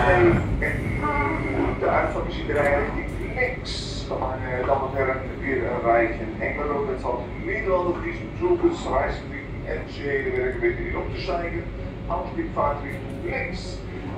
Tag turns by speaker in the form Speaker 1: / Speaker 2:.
Speaker 1: de uitvakkenzienerij richting links. Dan met weer een rijtje in Engelo. Dat zal Nederland bezoekers, reizen richting Enschede, werken weer niet op te zeiken. Ausblickvaart richting links.